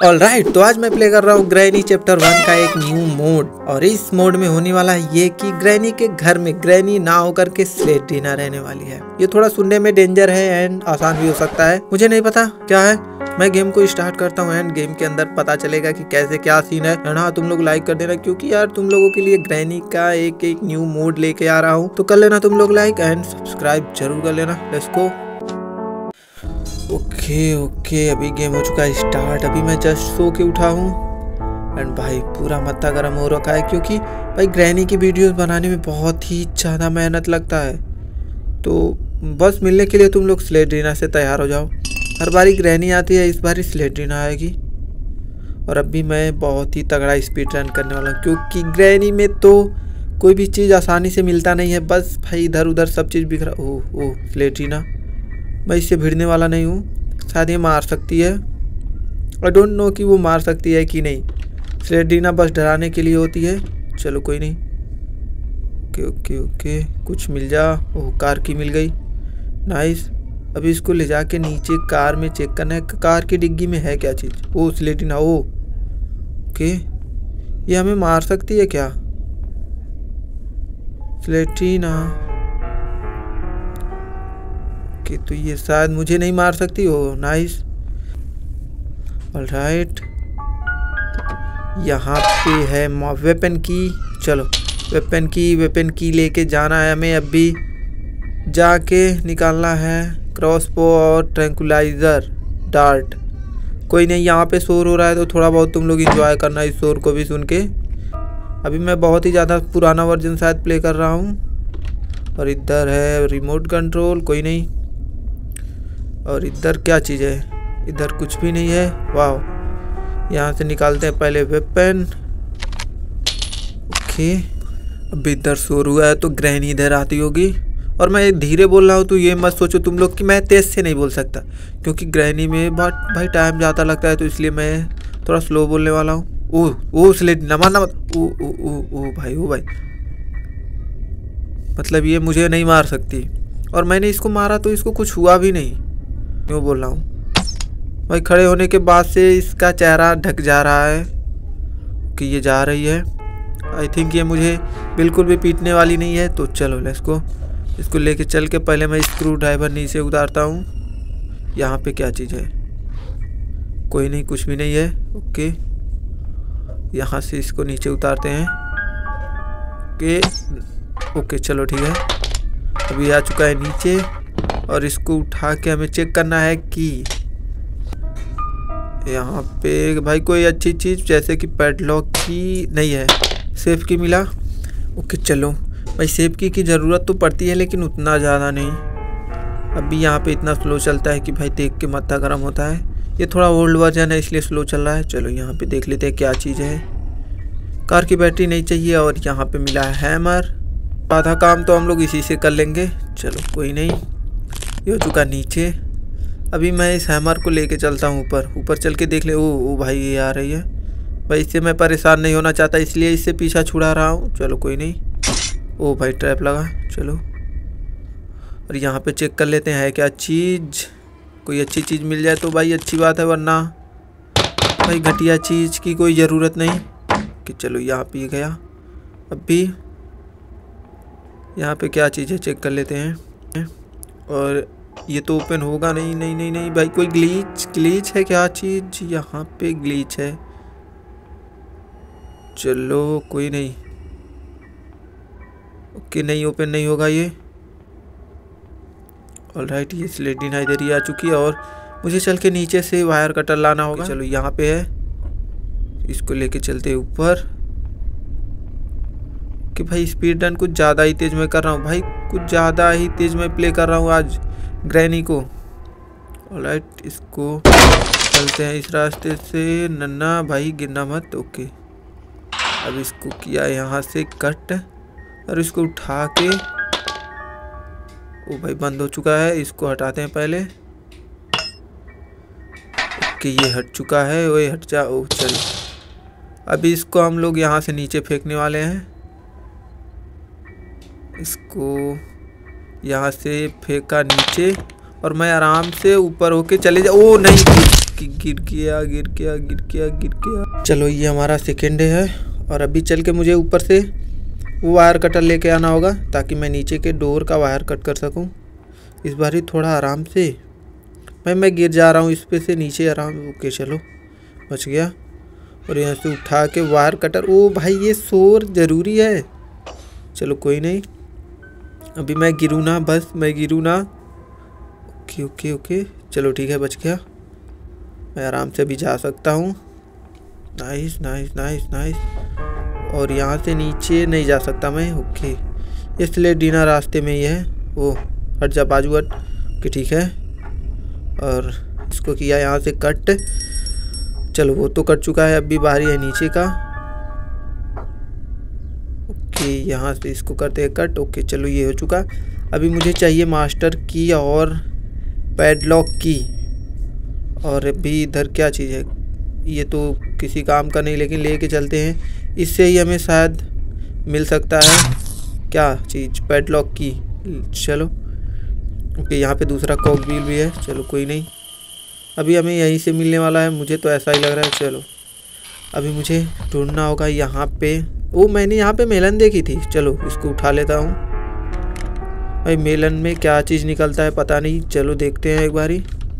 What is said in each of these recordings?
Alright, तो आज मैं प्ले कर रहा हूँ ग्रैनी चैप्टर 1 का एक न्यू मोड। और इस मोड में होने वाला है ये कि ग्रैनी के घर में ग्रैनी ना होकर के स्लेटीना रहने वाली है। ये थोड़ा सुनने में डेंजर है एंड आसान भी हो सकता है, मुझे नहीं पता क्या है। मैं गेम को स्टार्ट करता हूँ एंड गेम के अंदर पता चलेगा कि कैसे क्या सीन है। हाँ, तुम लोग लाइक कर देना क्योंकि यार तुम लोगों के लिए ग्रैनी का एक न्यू मोड लेके आ रहा हूँ, तो कर लेना तुम लोग लाइक एंड सब्सक्राइब जरूर कर लेना। Let's go. ओके, अभी गेम हो चुका है स्टार्ट। अभी मैं जस्ट सो के उठा हूँ एंड भाई पूरा माथा गर्म हो रखा है क्योंकि भाई ग्रैनी की वीडियोस बनाने में बहुत ही ज़्यादा मेहनत लगता है। तो बस मिलने के लिए तुम लोग स्लेटीना से तैयार हो जाओ। हर बारी ग्रैनी आती है, इस बारी स्लेटीना आएगी। और अभी मैं बहुत ही तगड़ा स्पीड रन करने वाला हूँ क्योंकि ग्रैनी में तो कोई भी चीज़ आसानी से मिलता नहीं है। बस भाई इधर उधर सब चीज़ बिखरा। ओह स्लेटीना, मैं इससे भिड़ने वाला नहीं हूँ। शायद ये मार सकती है, आई डोंट नो कि वो मार सकती है कि नहीं। स्लेटीना बस डराने के लिए होती है। चलो कोई नहीं। ओके, कुछ मिल जा। ओह कार की मिल गई, नाइस। अभी इसको ले जाके नीचे कार में चेक करना है कार की डिग्गी में है क्या चीज़। ओह स्लेटीना, ओके ये हमें मार सकती है क्या स्लेटीना? कि तो ये शायद मुझे नहीं मार सकती हो। Nice, alright. यहाँ पे है वेपन की। चलो वेपन की लेके जाना है हमें। अभी जाके निकालना है क्रॉसबो और ट्रैंकुलाइजर डार्ट। कोई नहीं, यहाँ पे शोर हो रहा है तो थोड़ा बहुत तुम लोग एंजॉय करना इस शोर को भी सुन के। अभी मैं बहुत ही ज़्यादा पुराना वर्जन शायद प्ले कर रहा हूँ। और इधर है रिमोट कंट्रोल, कोई नहीं। और इधर क्या चीज़ है? इधर कुछ भी नहीं है। वाह, यहाँ से निकालते हैं पहले वेपन। ओके, अभी इधर शोर हुआ है तो ग्रैनी इधर आती होगी। और मैं धीरे बोल रहा हूँ तो ये मत सोचो तुम लोग कि मैं तेज़ से नहीं बोल सकता, क्योंकि ग्रैनी में बहुत भाई टाइम ज़्यादा लगता है, तो इसलिए मैं थोड़ा स्लो बोलने वाला हूँ। ओह स्लेटीना मारना मत। ओ भाई मतलब ये मुझे नहीं मार सकती। और मैंने इसको मारा तो इसको कुछ हुआ भी नहीं, क्यों बोल रहा हूँ भाई। खड़े होने के बाद से इसका चेहरा ढक जा रहा है कि ये जा रही है। आई थिंक ये मुझे बिल्कुल भी पीटने वाली नहीं है। तो चलो लेट्स गो। इसको लेके चल के पहले मैं स्क्रू ड्राइवर नीचे उतारता हूँ। यहाँ पे क्या चीज़ है? कोई नहीं, कुछ भी नहीं है। ओके, यहाँ से इसको नीचे उतारते हैं। ओके चलो ठीक है। अभी आ चुका है नीचे और इसको उठा के हमें चेक करना है कि यहाँ पे भाई कोई अच्छी चीज़ जैसे कि पैडलॉक की नहीं है, सेफ की मिला। ओके चलो भाई, सेफ की ज़रूरत तो पड़ती है लेकिन उतना ज़्यादा नहीं। अभी यहाँ पे इतना स्लो चलता है कि भाई देख के माथा गर्म होता है। ये थोड़ा ओल्ड वर्जन है इसलिए स्लो चल रहा है। चलो यहाँ पे देख लेते हैं क्या चीज़ है। कार की बैटरी नहीं चाहिए और यहाँ पे मिला है हैमर। आधा काम तो हम लोग इसी से कर लेंगे। चलो कोई नहीं, ये हो चुका नीचे। अभी मैं इस हैमर को लेके चलता हूँ ऊपर चल के देख ले। ओ भाई ये आ रही है भाई, इससे मैं परेशान नहीं होना चाहता इसलिए इससे पीछा छुड़ा रहा हूँ। चलो कोई नहीं। ओ भाई ट्रैप लगा। चलो और यहाँ पे चेक कर लेते हैं क्या चीज़। कोई अच्छी चीज़ मिल जाए तो भाई अच्छी बात है, वरना भाई घटिया चीज़ की कोई ज़रूरत नहीं। कि चलो यहाँ पे गया। अभी यहाँ पे क्या चीज़ है चेक कर लेते हैं। और ये तो ओपन होगा नहीं भाई, कोई ग्लीच है क्या चीज़? यहाँ पे ग्लीच है। चलो कोई नहीं। ओके नहीं, ओपन नहीं होगा ये। ऑलराइट, ये स्लेटीना इधर ही आ चुकी है और मुझे चल के नीचे से वायर कटर लाना होगा। चलो यहाँ पे है, इसको लेके चलते ऊपर। कि भाई स्पीड रन कुछ ज़्यादा ही तेज़ मैं कर रहा हूँ भाई, कुछ ज़्यादा ही तेज़ मैं प्ले कर रहा हूँ आज ग्रैनी को। ऑलराइट, इसको चलते हैं इस रास्ते से। नन्ना भाई गिरना मत। ओके, अब इसको किया यहाँ से कट और इसको उठा के। ओ भाई बंद हो चुका है, इसको हटाते हैं पहले। ओके ये हट चुका है। ओए हट जा। ओ चल, अभी इसको हम लोग यहाँ से नीचे फेंकने वाले हैं। इसको यहाँ से फेंका नीचे और मैं आराम से ऊपर होके चले जा। ओ नहीं, कि गिर गया। चलो ये हमारा सेकेंड है और अभी चल के मुझे ऊपर से वो वायर कटर लेके आना होगा ताकि मैं नीचे के डोर का वायर कट कर सकूं। इस बार ही थोड़ा आराम से। भाई मैं गिर जा रहा हूँ इस पे से नीचे आराम। ओके चलो बच गया। और यहाँ से उठा के वायर कटर। ओ भाई ये शोर ज़रूरी है। चलो कोई नहीं, अभी मैं गिरूँ ना, बस मैं गिरूँ ना। ओके ओके ओके चलो ठीक है, बच गया। मैं आराम से भी जा सकता हूँ। Nice nice nice nice. और यहाँ से नीचे नहीं जा सकता मैं। ओके ये स्लेडिना रास्ते में ही है। ओ हट जा बाजू हट। ओके ठीक है। और इसको किया यहाँ से कट। चलो वो तो कट चुका है, अभी बारी है नीचे का। ओके यहाँ से इसको करते हैं कट। ओके चलो ये हो चुका। अभी मुझे चाहिए मास्टर की और पैडलॉक की। और अभी इधर क्या चीज़ है, ये तो किसी काम का नहीं, लेकिन लेके चलते हैं। इससे ही हमें शायद मिल सकता है क्या चीज़, पैडलॉक की। चलो ओके यहाँ पे दूसरा कॉक व्हील भी है। चलो कोई नहीं, अभी हमें यहीं से मिलने वाला है, मुझे तो ऐसा ही लग रहा है। चलो अभी मुझे ढूंढना होगा यहाँ पे। ओ मैंने यहाँ पे मेलन देखी थी। चलो इसको उठा लेता हूँ। भाई मेलन में क्या चीज़ निकलता है पता नहीं। चलो देखते हैं एक बारी।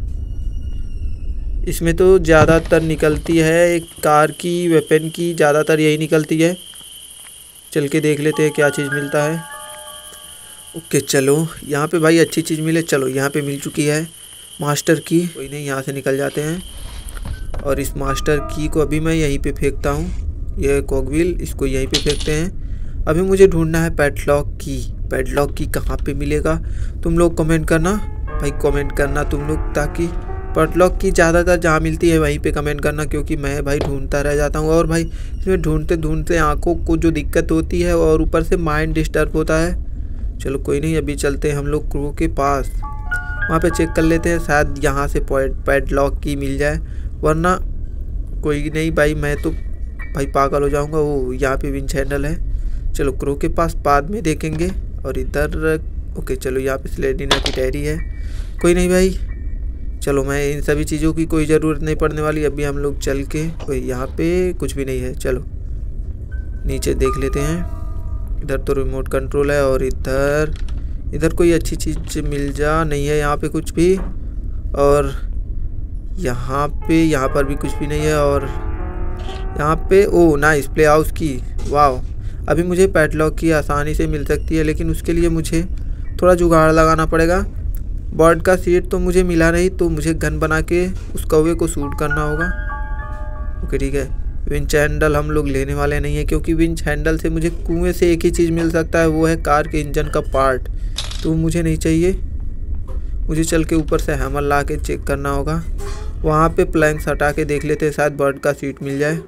इसमें तो ज़्यादातर निकलती है एक कार की, वेपन की, ज़्यादातर यही निकलती है। चल के देख लेते हैं क्या चीज़ मिलता है। ओके चलो यहाँ पे भाई अच्छी चीज़ मिले। चलो यहाँ पे मिल चुकी है मास्टर की। कोई नहीं, यहाँ से निकल जाते हैं। और इस मास्टर की को अभी मैं यहीं पे फेंकता हूँ। ये कॉकव्हील, इसको यहीं पे फेंकते हैं। अभी मुझे ढूंढना है पैडलॉक की। पैडलॉक की कहाँ पे मिलेगा तुम लोग कमेंट करना भाई, कमेंट करना तुम लोग, ताकि पैडलॉक की ज़्यादातर जहाँ मिलती है वहीं पे कमेंट करना, क्योंकि मैं भाई ढूंढता रह जाता हूँ। और भाई इसमें ढूंढते ढूंढते आँखों को जो दिक्कत होती है और ऊपर से माइंड डिस्टर्ब होता है। चलो कोई नहीं, अभी चलते हैं हम लोग क्रू के पास, वहाँ पे चेक कर लेते हैं, शायद यहाँ से पैडलॉक की मिल जाए, वरना कोई नहीं भाई, मैं तो भाई पागल हो जाऊँगा। वो यहाँ पे विंच हैंडल है। चलो क्रू के पास बाद में देखेंगे। और इधर ओके चलो यहाँ पे स्लेडिना की डायरी है। कोई नहीं भाई, चलो मैं इन सभी चीज़ों की कोई ज़रूरत नहीं पड़ने वाली। अभी हम लोग चल के कोई यहाँ पे कुछ भी नहीं है। चलो नीचे देख लेते हैं। इधर तो रिमोट कंट्रोल है। और इधर कोई अच्छी चीज़ मिल जा नहीं है यहाँ पे कुछ भी। और यहाँ पर भी कुछ भी नहीं है। और यहाँ पे ओ नाइस प्ले हाउस की, वाह। अभी मुझे पैडलॉक की आसानी से मिल सकती है, लेकिन उसके लिए मुझे थोड़ा जुगाड़ लगाना पड़ेगा। बर्ड का सीट तो मुझे मिला नहीं, तो मुझे गन बना के उस कौवे को शूट करना होगा। ओके ठीक है। विंच हैंडल हम लोग लेने वाले नहीं है, क्योंकि विंच हैंडल से मुझे कुएं से एक ही चीज़ मिल सकता है, वो है कार के इंजन का पार्ट, तो मुझे नहीं चाहिए। मुझे चल के ऊपर से हैमर ला के चेक करना होगा। वहाँ पे प्लैंक्स हटा के देख लेते हैं, शायद बर्ड का सीट मिल जाए।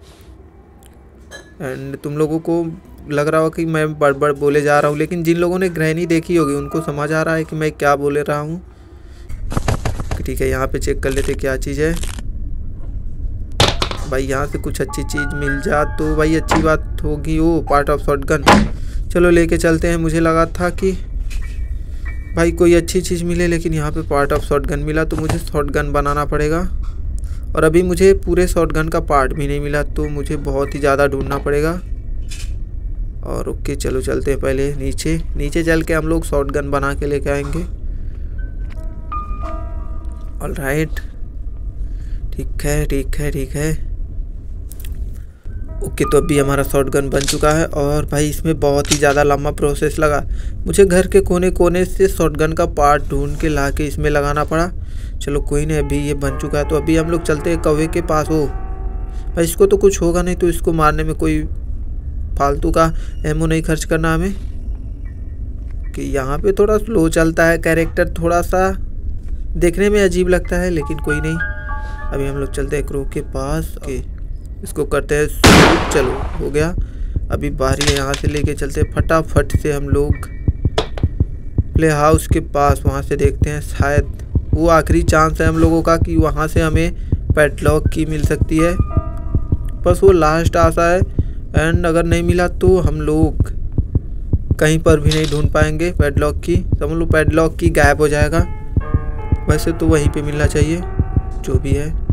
एंड तुम लोगों को लग रहा होगा कि मैं बड़ बोले जा रहा हूँ, लेकिन जिन लोगों ने ग्रहणी देखी होगी उनको समझ आ रहा है कि मैं क्या बोले रहा हूँ। ठीक है यहाँ पे चेक कर लेते क्या चीज़ है। भाई यहाँ से कुछ अच्छी चीज़ मिल जा तो भाई अच्छी बात होगी। वो पार्ट ऑफ शॉटगन, चलो लेके चलते हैं। मुझे लगा था कि भाई कोई अच्छी चीज़ मिले, लेकिन यहाँ पे पार्ट ऑफ शॉटगन मिला, तो मुझे शॉटगन बनाना पड़ेगा। और अभी मुझे पूरे शॉटगन का पार्ट भी नहीं मिला, तो मुझे बहुत ही ज़्यादा ढूंढना पड़ेगा। और ओके चलो चलते हैं पहले नीचे चल के हम लोग शॉटगन बना के लेके आएंगे। ऑलराइट, ठीक है। ओके तो अभी हमारा शॉटगन बन चुका है। और भाई इसमें बहुत ही ज़्यादा लंबा प्रोसेस लगा, मुझे घर के कोने कोने से शॉटगन का पार्ट ढूंढ के ला के इसमें लगाना पड़ा। चलो कोई नहीं, अभी ये बन चुका है, तो अभी हम लोग चलते हैं कौवे के पास। हो भाई इसको तो कुछ होगा नहीं, तो इसको मारने में कोई फालतू का एमो नहीं खर्च करना हमें। कि यहाँ पे थोड़ा स्लो चलता है कैरेक्टर, थोड़ा सा देखने में अजीब लगता है, लेकिन कोई नहीं। अभी हम लोग चलते हैं क्रू के पास। ओके इसको करते हैं शूट। चलो हो गया। अभी बारी है, यहाँ से लेके चलते हैं फटाफट से हम लोग प्ले हाउस के पास। वहाँ से देखते हैं, शायद वो आखिरी चांस है हम लोगों का कि वहाँ से हमें पैडलॉक की मिल सकती है। बस वो लास्ट आशा है। एंड अगर नहीं मिला तो हम लोग कहीं पर भी नहीं ढूंढ पाएंगे पैडलॉक की। समझ लो पैडलॉक की गायब हो जाएगा। वैसे तो वहीं पे मिलना चाहिए जो भी है।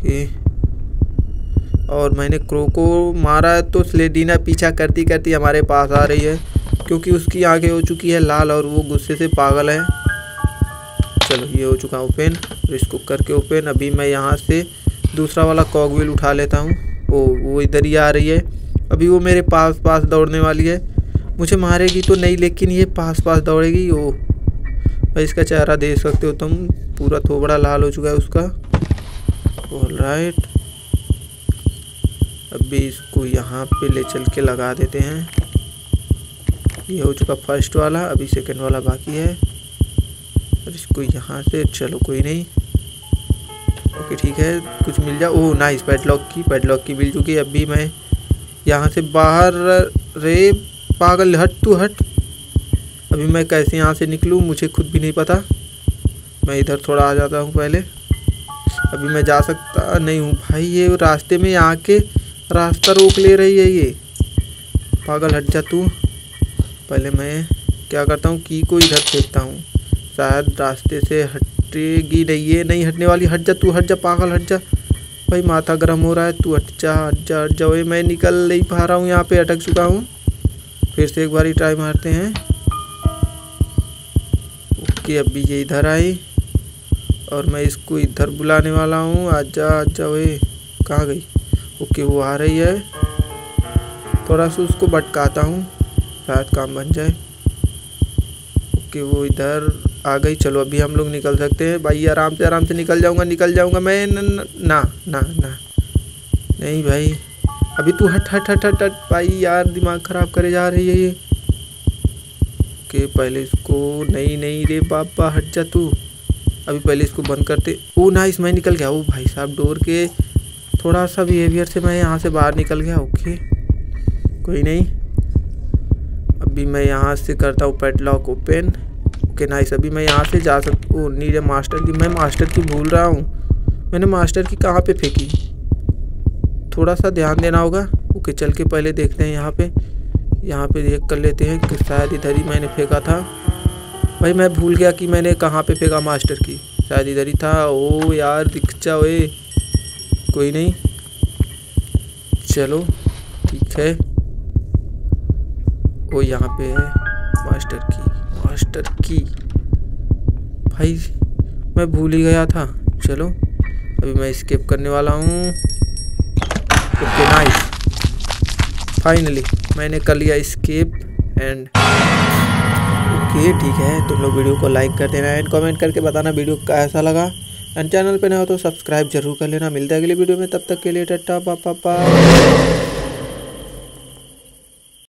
ओके, और मैंने क्रो को मारा है तो स्लेडीना पीछा करती करती हमारे पास आ रही है, क्योंकि उसकी आंखें हो चुकी है लाल और वो गुस्से से पागल है। चलो ये हो चुका ओपन, इसको करके ओपन। अभी मैं यहाँ से दूसरा वाला कॉकव्हील उठा लेता हूँ। वो इधर ही आ रही है। अभी वो मेरे पास दौड़ने वाली है, मुझे मारेगी तो नहीं, लेकिन ये पास दौड़ेगी। ओ भाई इसका चेहरा देख सकते हो तुम, पूरा थोबड़ा लाल हो चुका है उसका। ऑलराइट, अभी इसको यहाँ पे ले चल के लगा देते हैं। ये हो चुका फर्स्ट वाला, अभी सेकंड वाला बाकी है। और इसको यहाँ से, चलो कोई नहीं, ओके ठीक है, कुछ मिल जाए। ओह नाइस, पैडलॉक की मिल चुकी है। अभी मैं यहाँ से बाहर, रे पागल हट तू हट। अभी मैं कैसे यहाँ से निकलूँ मुझे खुद भी नहीं पता। मैं इधर थोड़ा आ जाता हूँ पहले, अभी मैं जा सकता नहीं हूँ भाई। ये रास्ते में आके रास्ता रोक ले रही है ये, पागल हट जा तू। पहले मैं क्या करता हूँ, की को इधर फेंकता हूँ, शायद रास्ते से हटेगी नहीं, ये नहीं हटने वाली। हट जा तू, हट जा पागल, हट जा भाई, माथा गर्म हो रहा है, तू हट जा। ओए मैं निकल नहीं पा रहा हूँ, यहाँ पे अटक चुका हूँ। फिर से एक बार ट्राई मारते हैं। ओके, अभी ये इधर आई और मैं इसको इधर बुलाने वाला हूँ। आजा ओए, कहाँ गई? ओके वो आ रही है, थोड़ा सा उसको भटकाता हूँ, शायद काम बन जाए। ओके वो इधर आ गई। चलो अभी हम लोग निकल सकते हैं भाई, आराम से निकल जाऊँगा मैं। ना नहीं भाई, अभी तू हट भाई, यार दिमाग ख़राब करे जा रही है ये। ओके पहले इसको, नहीं रे बाबा हट जा तू। अभी पहले इसको बंद करते। ओ नाइस, मैं निकल गया। ओ भाई साहब, डोर के थोड़ा सा बिहेवियर से मैं यहाँ से बाहर निकल गया। ओके कोई नहीं, अभी मैं यहाँ से करता हूँ पैडलॉक ओपन। ओके नाइस, अभी मैं यहाँ से जा सकता हूँ। नीड मास्टर की, मैं मास्टर की भूल रहा हूँ, मैंने मास्टर की कहाँ पे फेंकी, थोड़ा सा ध्यान देना होगा। ओके चल के पहले देखते हैं यहाँ पे देख कर लेते हैं कि शायद इधर ही मैंने फेंका था। भाई मैं भूल गया कि मैंने कहाँ पे फेंका मास्टर की, शायद इधर ही था। ओ यार दिख जा ओए, कोई नहीं, चलो ठीक है। ओ यहाँ पे है मास्टर की भाई, मैं भूल ही गया था। चलो अभी मैं एस्केप करने वाला हूँ। ओके नाइस, फाइनली मैंने कर लिया एस्केप। एंड ओके ठीक है, तुम लोग वीडियो को लाइक कर देना एंड कमेंट करके बताना वीडियो कैसा लगा। एंड चैनल पे नए हो तो सब्सक्राइब जरूर कर लेना। मिलता है अगली वीडियो में, तब तक के लिए टाटा बाय।